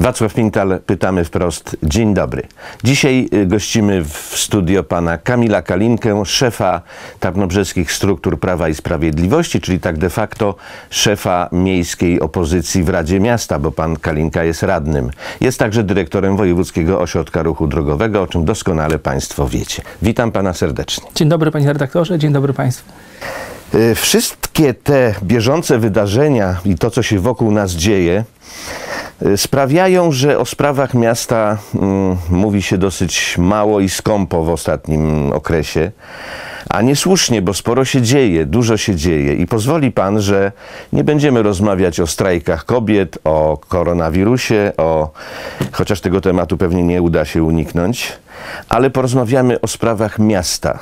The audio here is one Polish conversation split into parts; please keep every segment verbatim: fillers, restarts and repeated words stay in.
Wacław Piętal, pytamy wprost. Dzień dobry. Dzisiaj gościmy w studio pana Kamila Kalinkę, szefa tarnobrzeskich struktur Prawa i Sprawiedliwości, czyli tak de facto szefa miejskiej opozycji w Radzie Miasta, bo pan Kalinka jest radnym. Jest także dyrektorem Wojewódzkiego Ośrodka Ruchu Drogowego, o czym doskonale państwo wiecie. Witam pana serdecznie. Dzień dobry panie redaktorze, dzień dobry państwu. Wszystkie te bieżące wydarzenia i to, co się wokół nas dzieje, sprawiają, że o sprawach miasta mm, mówi się dosyć mało i skąpo w ostatnim okresie, a niesłusznie, bo sporo się dzieje, dużo się dzieje i pozwoli pan, że nie będziemy rozmawiać o strajkach kobiet, o koronawirusie, o... chociaż tego tematu pewnie nie uda się uniknąć, ale porozmawiamy o sprawach miasta.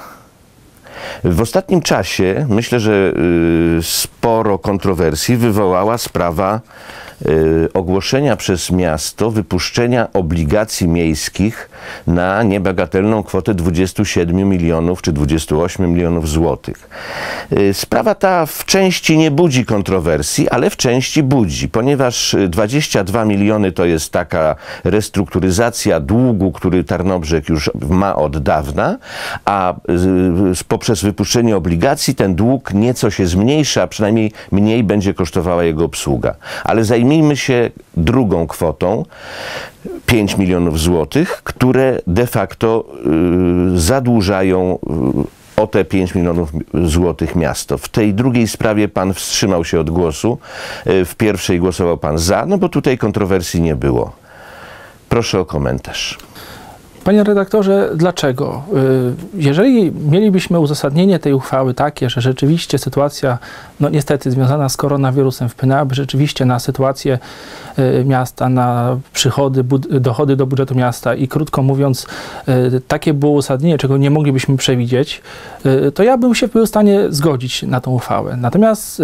W ostatnim czasie myślę, że y, sporo kontrowersji wywołała sprawa y, ogłoszenia przez miasto wypuszczenia obligacji miejskich na niebagatelną kwotę dwudziestu siedmiu milionów czy dwudziestu ośmiu milionów złotych. Y, sprawa ta w części nie budzi kontrowersji, ale w części budzi, ponieważ dwadzieścia dwa miliony to jest taka restrukturyzacja długu, który Tarnobrzeg już ma od dawna, a y, poprzez wypuszczenie obligacji ten dług nieco się zmniejsza, a przynajmniej mniej będzie kosztowała jego obsługa. Ale zajmijmy się drugą kwotą, pięć milionów złotych, które de facto y, zadłużają y, o te pięć milionów złotych miasto. W tej drugiej sprawie pan wstrzymał się od głosu, y, w pierwszej głosował pan za, no bo tutaj kontrowersji nie było. Proszę o komentarz. Panie redaktorze, dlaczego? Jeżeli mielibyśmy uzasadnienie tej uchwały takie, że rzeczywiście sytuacja, no niestety związana z koronawirusem wpłynęłaby rzeczywiście na sytuację miasta, na przychody, dochody do budżetu miasta i krótko mówiąc takie było uzasadnienie, czego nie moglibyśmy przewidzieć, to ja bym się był w stanie zgodzić na tą uchwałę. Natomiast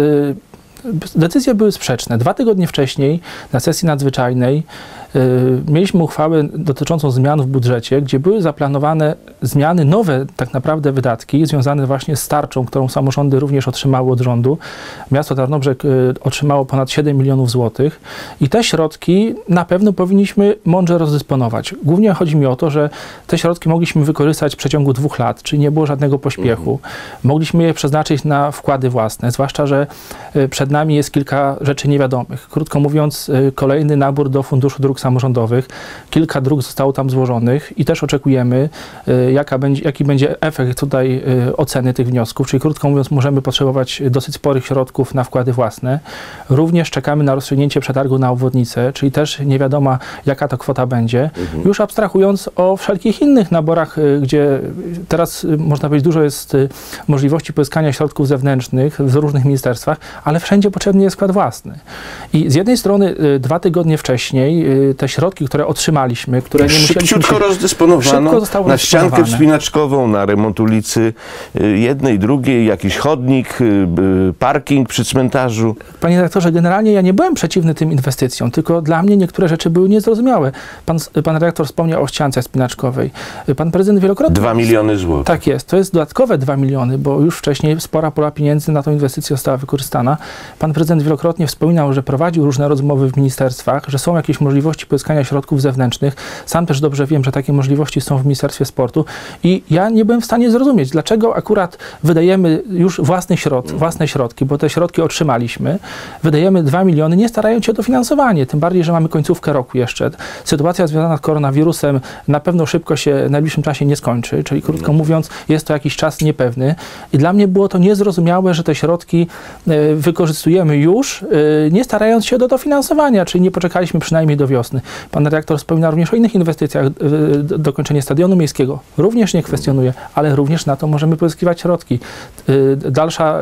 decyzje były sprzeczne. Dwa tygodnie wcześniej na sesji nadzwyczajnej mieliśmy uchwałę dotyczącą zmian w budżecie, gdzie były zaplanowane zmiany, nowe tak naprawdę wydatki związane właśnie z tarczą, którą samorządy również otrzymały od rządu. Miasto Tarnobrzeg otrzymało ponad siedem milionów złotych i te środki na pewno powinniśmy mądrze rozdysponować. Głównie chodzi mi o to, że te środki mogliśmy wykorzystać w przeciągu dwóch lat, czyli nie było żadnego pośpiechu. Mhm. Mogliśmy je przeznaczyć na wkłady własne, zwłaszcza, że przed nami jest kilka rzeczy niewiadomych. Krótko mówiąc, kolejny nabór do Funduszu Dróg Samorządowych. Kilka dróg zostało tam złożonych i też oczekujemy, jaka będzie, jaki będzie efekt tutaj oceny tych wniosków, czyli krótko mówiąc możemy potrzebować dosyć sporych środków na wkłady własne. Również czekamy na rozstrzygnięcie przetargu na obwodnicę, czyli też nie wiadomo jaka to kwota będzie. Mhm. Już abstrahując o wszelkich innych naborach, gdzie teraz można powiedzieć dużo jest możliwości pozyskania środków zewnętrznych w różnych ministerstwach, ale wszędzie potrzebny jest wkład własny. I z jednej strony dwa tygodnie wcześniej te środki, które otrzymaliśmy, które nie musieliśmy... Szybciutko rozdysponowano na ściankę wspinaczkową, na remont ulicy jednej, drugiej, jakiś chodnik, parking przy cmentarzu. Panie redaktorze, generalnie ja nie byłem przeciwny tym inwestycjom, tylko dla mnie niektóre rzeczy były niezrozumiałe. Pan, pan redaktor wspomniał o ściance wspinaczkowej. Pan prezydent wielokrotnie... Dwa miliony złotych. Tak jest. To jest dodatkowe dwa miliony, bo już wcześniej spora pula pieniędzy na tą inwestycję została wykorzystana. Pan prezydent wielokrotnie wspominał, że prowadził różne rozmowy w ministerstwach, że są jakieś możliwości pozyskania środków zewnętrznych. Sam też dobrze wiem, że takie możliwości są w Ministerstwie Sportu i ja nie byłem w stanie zrozumieć, dlaczego akurat wydajemy już własne środki, własne środki, bo te środki otrzymaliśmy, wydajemy dwa miliony, nie starając się o dofinansowanie, tym bardziej, że mamy końcówkę roku jeszcze. Sytuacja związana z koronawirusem na pewno szybko się w najbliższym czasie nie skończy, czyli krótko mówiąc, jest to jakiś czas niepewny i dla mnie było to niezrozumiałe, że te środki y, wykorzystujemy już, y, nie starając się do dofinansowania, czyli nie poczekaliśmy przynajmniej do wiosny. Pan redaktor wspominał również o innych inwestycjach. Dokończenie stadionu miejskiego również nie kwestionuję, ale również na to możemy pozyskiwać środki. Dalsza,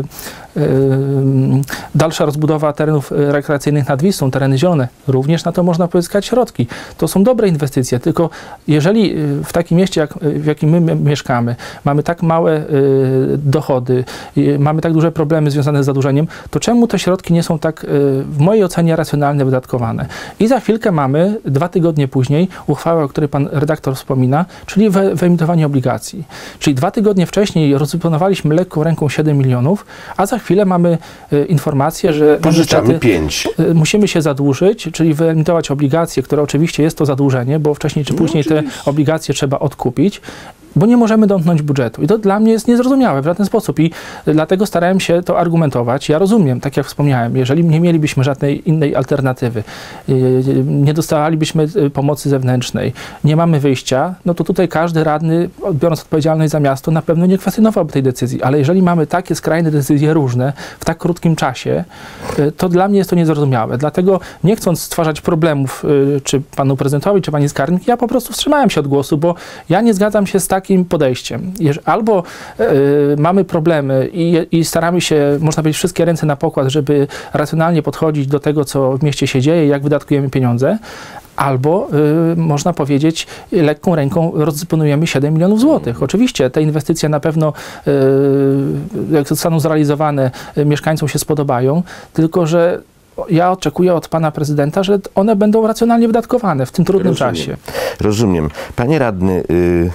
dalsza rozbudowa terenów rekreacyjnych nad Wisłą, tereny zielone, również na to można pozyskać środki. To są dobre inwestycje, tylko jeżeli w takim mieście, jak, w jakim my mieszkamy, mamy tak małe dochody, mamy tak duże problemy związane z zadłużeniem, to czemu te środki nie są tak, w mojej ocenie, racjonalnie wydatkowane? I za chwilkę chwilkę mamy, dwa tygodnie później, uchwałę, o której pan redaktor wspomina, czyli wy, wyemitowanie obligacji. Czyli dwa tygodnie wcześniej rozdysponowaliśmy lekką ręką siedem milionów, a za chwilę mamy y, informację, że pożyczamy pięć. Y, musimy się zadłużyć, czyli wyemitować obligacje, które oczywiście jest to zadłużenie, bo wcześniej czy później no, te obligacje trzeba odkupić, bo nie możemy domknąć budżetu. I to dla mnie jest niezrozumiałe w żaden sposób i dlatego starałem się to argumentować. Ja rozumiem, tak jak wspomniałem, jeżeli nie mielibyśmy żadnej innej alternatywy, nie dostawalibyśmy pomocy zewnętrznej, nie mamy wyjścia, no to tutaj każdy radny, biorąc odpowiedzialność za miasto, na pewno nie kwestionowałby tej decyzji. Ale jeżeli mamy takie skrajne decyzje różne w tak krótkim czasie, to dla mnie jest to niezrozumiałe. Dlatego nie chcąc stwarzać problemów czy panu prezydentowi, czy pani skarbnik, ja po prostu wstrzymałem się od głosu, bo ja nie zgadzam się z takim podejściem. Albo y, mamy problemy i, i staramy się, można powiedzieć, wszystkie ręce na pokład, żeby racjonalnie podchodzić do tego, co w mieście się dzieje, jak wydatkujemy pieniądze, albo y, można powiedzieć, lekką ręką rozdysponujemy siedem milionów złotych. Oczywiście te inwestycje na pewno, y, jak zostaną zrealizowane, y, mieszkańcom się spodobają, tylko że ja oczekuję od pana prezydenta, że one będą racjonalnie wydatkowane w tym trudnym Rozumiem. czasie. Rozumiem. Panie radny, y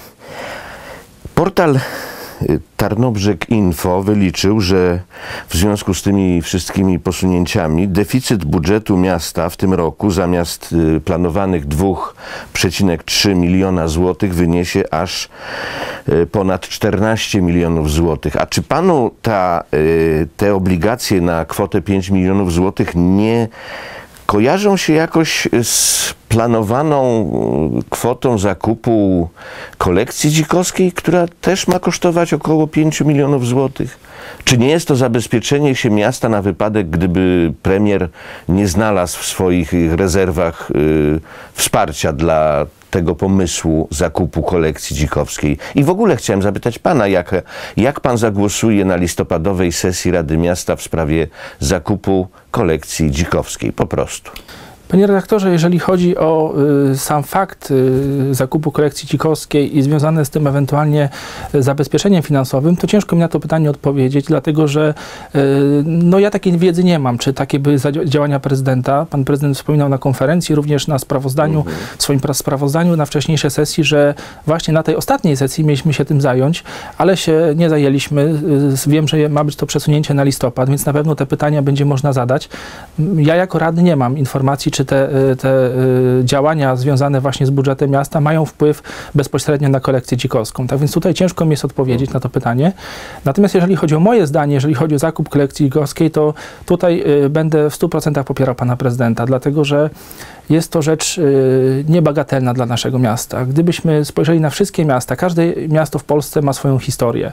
portal Tarnobrzeg Info wyliczył, że w związku z tymi wszystkimi posunięciami deficyt budżetu miasta w tym roku zamiast planowanych dwa przecinek trzy miliona złotych wyniesie aż ponad czternaście milionów złotych. A czy panu ta, te obligacje na kwotę pięć milionów złotych nie kojarzą się jakoś z planowaną kwotą zakupu kolekcji dzikowskiej, która też ma kosztować około pięć milionów złotych? Czy nie jest to zabezpieczenie się miasta na wypadek, gdyby premier nie znalazł w swoich rezerwach y, wsparcia dla tego pomysłu zakupu kolekcji dzikowskiej? I w ogóle chciałem zapytać pana, jak, jak pan zagłosuje na listopadowej sesji Rady Miasta w sprawie zakupu kolekcji dzikowskiej? Po prostu. Panie redaktorze, jeżeli chodzi o y, sam fakt y, zakupu kolekcji dzikowskiej i związane z tym ewentualnie y, zabezpieczeniem finansowym, to ciężko mi na to pytanie odpowiedzieć, dlatego że y, no ja takiej wiedzy nie mam, czy takie były działania prezydenta. Pan prezydent wspominał na konferencji, również na sprawozdaniu, mhm. w swoim sprawozdaniu na wcześniejszej sesji, że właśnie na tej ostatniej sesji mieliśmy się tym zająć, ale się nie zajęliśmy. Y, wiem, że ma być to przesunięcie na listopad, więc na pewno te pytania będzie można zadać. Ja jako radny nie mam informacji, czy te, te działania związane właśnie z budżetem miasta mają wpływ bezpośrednio na kolekcję dzikowską. Tak więc tutaj ciężko mi jest odpowiedzieć na to pytanie. Natomiast jeżeli chodzi o moje zdanie, jeżeli chodzi o zakup kolekcji dzikowskiej, to tutaj będę w stu procentach popierał pana prezydenta, dlatego że jest to rzecz niebagatelna dla naszego miasta. Gdybyśmy spojrzeli na wszystkie miasta, każde miasto w Polsce ma swoją historię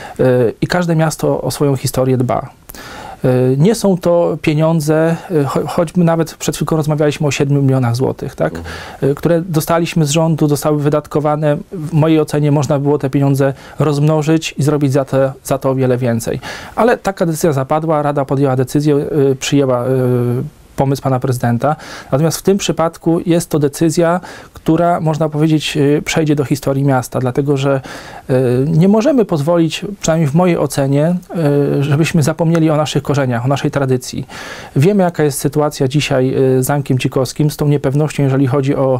i każde miasto o swoją historię dba. Nie są to pieniądze, choćby nawet przed chwilą rozmawialiśmy o siedmiu milionach złotych, tak? Mhm. które dostaliśmy z rządu, zostały wydatkowane. W mojej ocenie można było te pieniądze rozmnożyć i zrobić za to, za to o wiele więcej. Ale taka decyzja zapadła, Rada podjęła decyzję, przyjęła pomysł pana prezydenta. Natomiast w tym przypadku jest to decyzja, która, można powiedzieć, przejdzie do historii miasta, dlatego że nie możemy pozwolić, przynajmniej w mojej ocenie, żebyśmy zapomnieli o naszych korzeniach, o naszej tradycji. Wiemy, jaka jest sytuacja dzisiaj z Zamkiem Dzikowskim, z tą niepewnością, jeżeli chodzi o,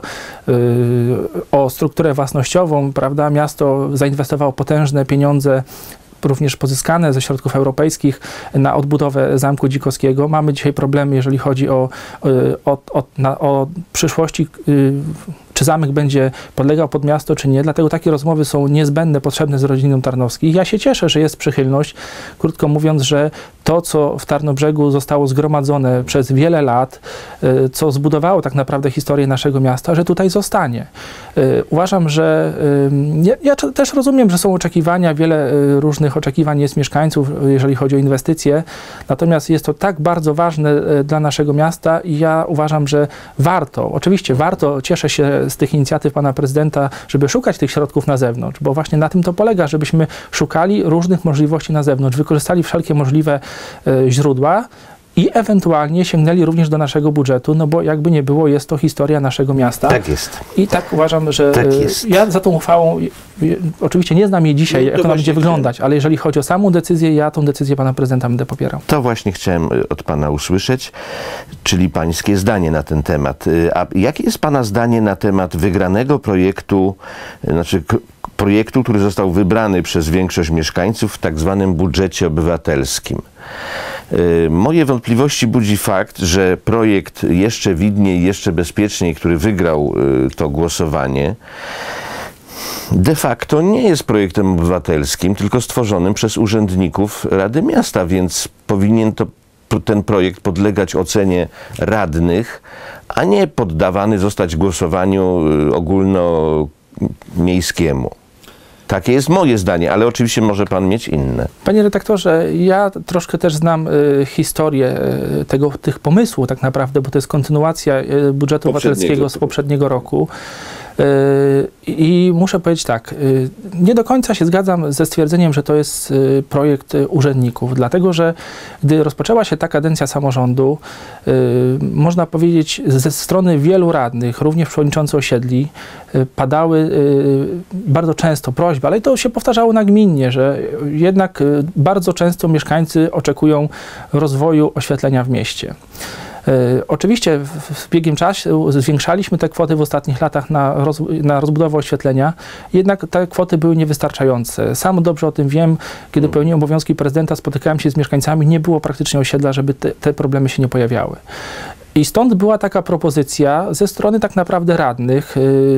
o strukturę własnościową, prawda? Miasto zainwestowało potężne pieniądze, również pozyskane ze środków europejskich na odbudowę Zamku Dzikowskiego. Mamy dzisiaj problemy, jeżeli chodzi o, o, o, na, o przyszłości, czy zamek będzie podlegał pod miasto, czy nie. Dlatego takie rozmowy są niezbędne, potrzebne z rodziną Tarnowskich. Ja się cieszę, że jest przychylność, krótko mówiąc, że to, co w Tarnobrzegu zostało zgromadzone przez wiele lat, co zbudowało tak naprawdę historię naszego miasta, że tutaj zostanie. Uważam, że ja, ja też rozumiem, że są oczekiwania, wiele różnych oczekiwań jest mieszkańców, jeżeli chodzi o inwestycje, natomiast jest to tak bardzo ważne dla naszego miasta i ja uważam, że warto, oczywiście warto, cieszę się z tych inicjatyw pana prezydenta, żeby szukać tych środków na zewnątrz, bo właśnie na tym to polega, żebyśmy szukali różnych możliwości na zewnątrz, wykorzystali wszelkie możliwe y, źródła, i ewentualnie sięgnęli również do naszego budżetu, no bo jakby nie było, jest to historia naszego miasta. Tak jest. I tak uważam, że Tak jest. ja za tą uchwałą, oczywiście nie znam jej dzisiaj, No, jak ona będzie wyglądać, ale jeżeli chodzi o samą decyzję, ja tą decyzję pana prezydenta będę popierał. To właśnie chciałem od pana usłyszeć, czyli pańskie zdanie na ten temat. A jakie jest pana zdanie na temat wygranego projektu, znaczy projektu, który został wybrany przez większość mieszkańców w tak zwanym budżecie obywatelskim? Moje wątpliwości budzi fakt, że projekt Jeszcze widniej, jeszcze bezpieczniej, który wygrał to głosowanie, de facto nie jest projektem obywatelskim, tylko stworzonym przez urzędników Rady Miasta, więc powinien to, ten projekt podlegać ocenie radnych, a nie poddawany zostać głosowaniu ogólnomiejskiemu. Takie jest moje zdanie, ale oczywiście może pan mieć inne. Panie redaktorze, ja troszkę też znam y, historię y, tego, tych pomysłów tak naprawdę, bo to jest kontynuacja y, budżetu obywatelskiego z poprzedniego roku. I muszę powiedzieć tak, nie do końca się zgadzam ze stwierdzeniem, że to jest projekt urzędników, dlatego że gdy rozpoczęła się ta kadencja samorządu, można powiedzieć ze strony wielu radnych, również przewodniczący osiedli, padały bardzo często prośby, ale to się powtarzało nagminnie, że jednak bardzo często mieszkańcy oczekują rozwoju oświetlenia w mieście. Oczywiście w biegiem czasu zwiększaliśmy te kwoty w ostatnich latach na, roz, na rozbudowę oświetlenia, jednak te kwoty były niewystarczające. Sam dobrze o tym wiem, kiedy pełniłem obowiązki prezydenta, spotykałem się z mieszkańcami, nie było praktycznie osiedla, żeby te, te problemy się nie pojawiały. I stąd była taka propozycja ze strony tak naprawdę radnych,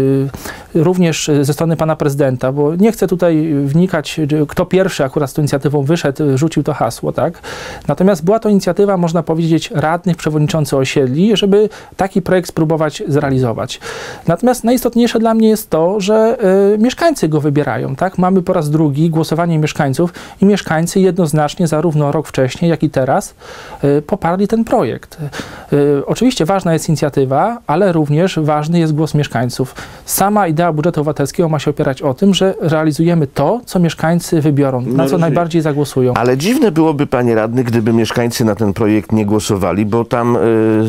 yy, również ze strony pana prezydenta, bo nie chcę tutaj wnikać, kto pierwszy akurat z tą inicjatywą wyszedł, rzucił to hasło, tak? Natomiast była to inicjatywa, można powiedzieć, radnych, przewodniczący osiedli, żeby taki projekt spróbować zrealizować. Natomiast najistotniejsze dla mnie jest to, że yy, mieszkańcy go wybierają, tak? Mamy po raz drugi głosowanie mieszkańców i mieszkańcy jednoznacznie zarówno rok wcześniej, jak i teraz yy, poparli ten projekt. Yy, Oczywiście ważna jest inicjatywa, ale również ważny jest głos mieszkańców. Sama idea budżetu obywatelskiego ma się opierać o tym, że realizujemy to, co mieszkańcy wybiorą, na co rozumiem. najbardziej zagłosują. Ale dziwne byłoby, panie radny, gdyby mieszkańcy na ten projekt nie głosowali, bo tam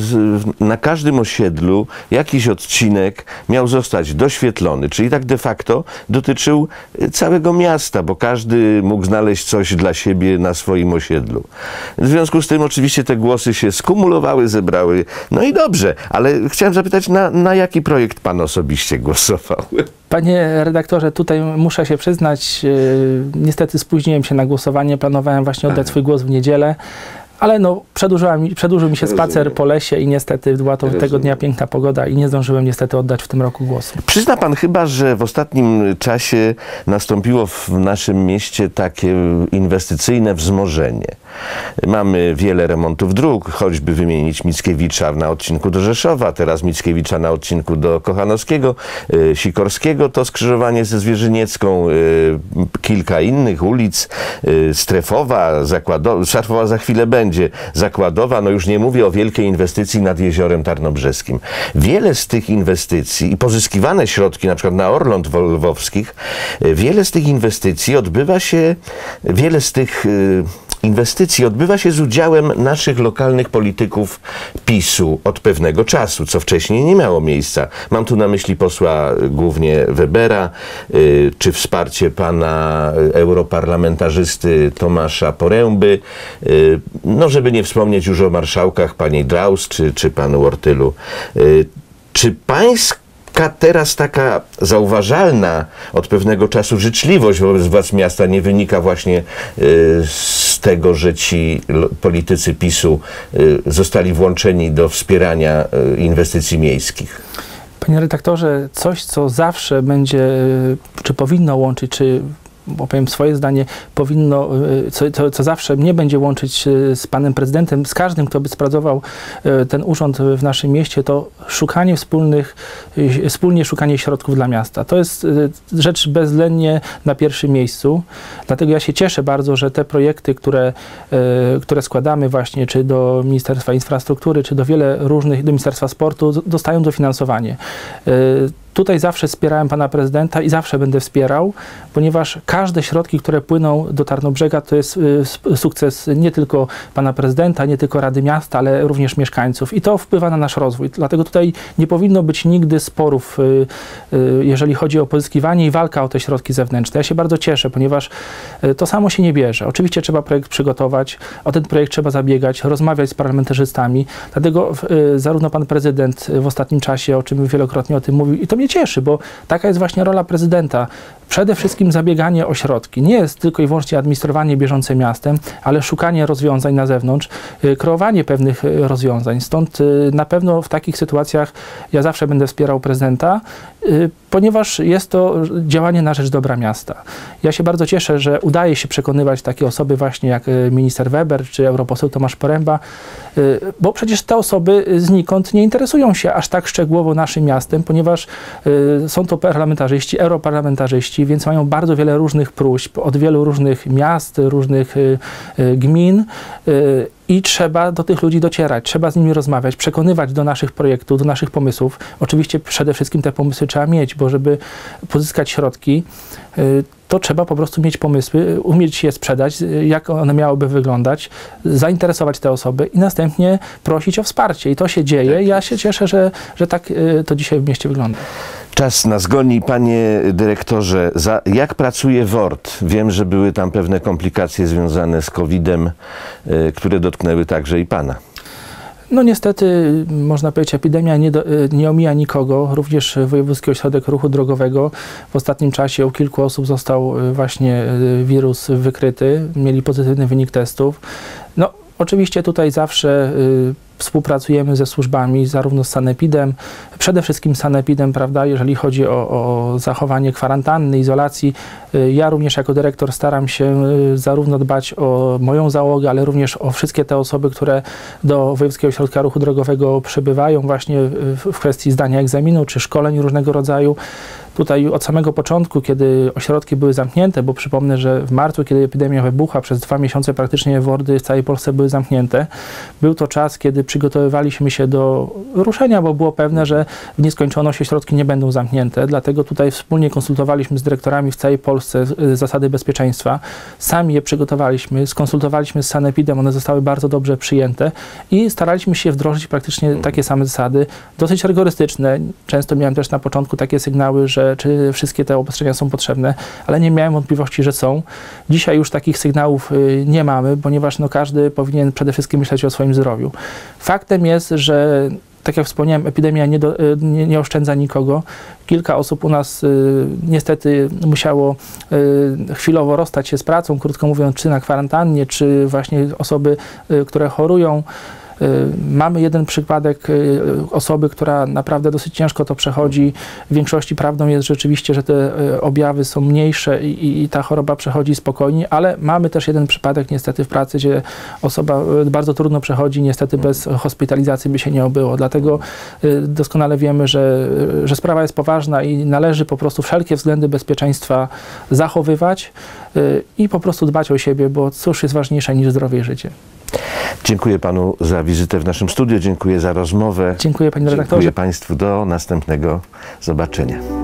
y, na każdym osiedlu jakiś odcinek miał zostać doświetlony, czyli tak de facto dotyczył całego miasta, bo każdy mógł znaleźć coś dla siebie na swoim osiedlu. W związku z tym oczywiście te głosy się skumulowały, zebrały. No i dobrze, ale chciałem zapytać, na, na jaki projekt pan osobiście głosował? Panie redaktorze, tutaj muszę się przyznać, yy, niestety spóźniłem się na głosowanie, planowałem właśnie oddać swój głos w niedzielę, ale no, przedłużyła mi, przedłużył mi się Rozumiem. spacer po lesie i niestety była to Rozumiem. tego dnia piękna pogoda i nie zdążyłem niestety oddać w tym roku głosu. Przyzna pan chyba, że w ostatnim czasie nastąpiło w naszym mieście takie inwestycyjne wzmożenie. Mamy wiele remontów dróg, choćby wymienić Mickiewicza na odcinku do Rzeszowa, teraz Mickiewicza na odcinku do Kochanowskiego, y, Sikorskiego, to skrzyżowanie ze Zwierzyniecką, y, kilka innych ulic, y, Strefowa, Zakładowa, Szarfowa za chwilę będzie, Zakładowa, no już nie mówię o wielkiej inwestycji nad Jeziorem Tarnobrzeskim. Wiele z tych inwestycji i pozyskiwane środki, na przykład na Orląt Lwowskich, y, wiele z tych inwestycji odbywa się, wiele z tych y, inwestycji odbywa się z udziałem naszych lokalnych polityków PiSu od pewnego czasu, co wcześniej nie miało miejsca. Mam tu na myśli posła głównie Webera, y, czy wsparcie pana europarlamentarzysty Tomasza Poręby, y, no żeby nie wspomnieć już o marszałkach pani Draus czy, czy panu Ortylu. Y, czy pańska teraz taka zauważalna od pewnego czasu życzliwość wobec władz miasta nie wynika właśnie y, z tego, że ci politycy PiSu y, zostali włączeni do wspierania y, inwestycji miejskich? Panie redaktorze, coś, co zawsze będzie, czy powinno łączyć, czy opowiem swoje zdanie, powinno, co, co, co zawsze mnie będzie łączyć z panem prezydentem, z każdym, kto by sprawował ten urząd w naszym mieście, to szukanie wspólnych, wspólnie szukanie środków dla miasta. To jest rzecz bezwzględnie na pierwszym miejscu. Dlatego ja się cieszę bardzo, że te projekty, które, które składamy właśnie, czy do Ministerstwa Infrastruktury, czy do wiele różnych, do Ministerstwa Sportu, dostają dofinansowanie. tutaj zawsze wspierałem pana prezydenta i zawsze będę wspierał, ponieważ każde środki, które płyną do Tarnobrzega, to jest y, sukces nie tylko pana prezydenta, nie tylko Rady Miasta, ale również mieszkańców i to wpływa na nasz rozwój. Dlatego tutaj nie powinno być nigdy sporów, y, y, jeżeli chodzi o pozyskiwanie i walka o te środki zewnętrzne. Ja się bardzo cieszę, ponieważ y, to samo się nie bierze. Oczywiście trzeba projekt przygotować, o ten projekt trzeba zabiegać, rozmawiać z parlamentarzystami. Dlatego y, zarówno pan prezydent w ostatnim czasie, o czym wielokrotnie o tym mówił, i to mnie cieszy, bo taka jest właśnie rola prezydenta. Przede wszystkim zabieganie o środki. Nie jest tylko i wyłącznie administrowanie bieżące miastem, ale szukanie rozwiązań na zewnątrz, y, kreowanie pewnych y, rozwiązań. Stąd y, na pewno w takich sytuacjach ja zawsze będę wspierał prezydenta, y, ponieważ jest to działanie na rzecz dobra miasta. Ja się bardzo cieszę, że udaje się przekonywać takie osoby właśnie jak y, minister Weber czy europoseł Tomasz Poręba, y, bo przecież te osoby znikąd nie interesują się aż tak szczegółowo naszym miastem, ponieważ y, są to parlamentarzyści, europarlamentarzyści, więc mają bardzo wiele różnych próśb od wielu różnych miast, różnych y, y, gmin y, i trzeba do tych ludzi docierać, trzeba z nimi rozmawiać, przekonywać do naszych projektów, do naszych pomysłów. Oczywiście przede wszystkim te pomysły trzeba mieć, bo żeby pozyskać środki, y, to trzeba po prostu mieć pomysły, umieć je sprzedać, jak one miałyby wyglądać, zainteresować te osoby i następnie prosić o wsparcie. I to się dzieje. Ja się cieszę, że, że tak y, to dzisiaj w mieście wygląda. Czas nas goni, panie dyrektorze. Za, jak pracuje W O R T? Wiem, że były tam pewne komplikacje związane z kowidem, y, które dotknęły także i pana. No niestety, można powiedzieć, epidemia nie, do, nie omija nikogo. Również Wojewódzki Ośrodek Ruchu Drogowego w ostatnim czasie u kilku osób został właśnie wirus wykryty. Mieli pozytywny wynik testów. No, oczywiście tutaj zawsze y, współpracujemy ze służbami, zarówno z sanepidem, przede wszystkim z sanepidem, prawda, jeżeli chodzi o, o zachowanie kwarantanny, izolacji. Y, ja również jako dyrektor staram się y, zarówno dbać o moją załogę, ale również o wszystkie te osoby, które do Wojewódzkiego Ośrodka Ruchu Drogowego przybywają właśnie w, w kwestii zdania egzaminu czy szkoleń różnego rodzaju. Tutaj od samego początku, kiedy ośrodki były zamknięte, bo przypomnę, że w marcu, kiedy epidemia wybuchła, przez dwa miesiące praktycznie wordy w całej Polsce były zamknięte. Był to czas, kiedy przygotowywaliśmy się do ruszenia, bo było pewne, że w nieskończoność ośrodki nie będą zamknięte. Dlatego tutaj wspólnie konsultowaliśmy z dyrektorami w całej Polsce zasady bezpieczeństwa. Sami je przygotowaliśmy, skonsultowaliśmy z sanepidem, one zostały bardzo dobrze przyjęte i staraliśmy się wdrożyć praktycznie takie same zasady, dosyć rygorystyczne. Często miałem też na początku takie sygnały, że czy wszystkie te obostrzenia są potrzebne, ale nie miałem wątpliwości, że są. Dzisiaj już takich sygnałów y, nie mamy, ponieważ no, każdy powinien przede wszystkim myśleć o swoim zdrowiu. Faktem jest, że tak jak wspomniałem, epidemia nie, do, y, nie, nie oszczędza nikogo. Kilka osób u nas y, niestety musiało y, chwilowo rozstać się z pracą, krótko mówiąc, czy na kwarantannie, czy właśnie osoby, y, które chorują. Mamy jeden przypadek osoby, która naprawdę dosyć ciężko to przechodzi. W większości prawdą jest rzeczywiście, że te objawy są mniejsze i, i ta choroba przechodzi spokojnie, ale mamy też jeden przypadek niestety w pracy, gdzie osoba bardzo trudno przechodzi, niestety bez hospitalizacji by się nie obyło. Dlatego doskonale wiemy, że, że sprawa jest poważna i należy po prostu wszelkie względy bezpieczeństwa zachowywać i po prostu dbać o siebie, bo cóż jest ważniejsze niż zdrowie i życie. Dziękuję panu za wizytę w naszym studiu, dziękuję za rozmowę. Dziękuję panie redaktorze. Dziękuję państwu, do następnego zobaczenia.